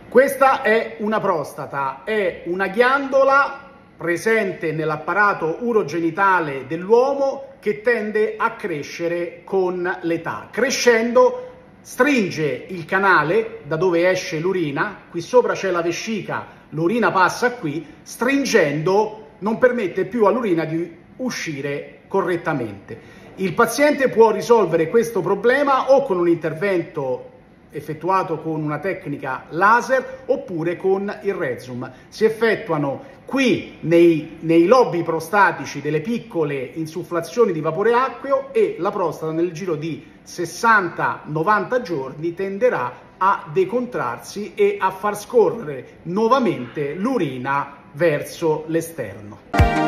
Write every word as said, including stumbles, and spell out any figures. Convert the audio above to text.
Questa è una prostata, è una ghiandola presente nell'apparato urogenitale dell'uomo che tende a crescere con l'età. Crescendo stringe il canale da dove esce l'urina, qui sopra c'è la vescica, l'urina passa qui, stringendo non permette più all'urina di uscire correttamente. Il paziente può risolvere questo problema o con un intervento effettuato con una tecnica laser oppure con il Rezum. Si effettuano qui nei, nei lobi prostatici delle piccole insufflazioni di vapore acqueo e la prostata nel giro di sessanta novanta giorni tenderà a decontrarsi e a far scorrere nuovamente l'urina verso l'esterno.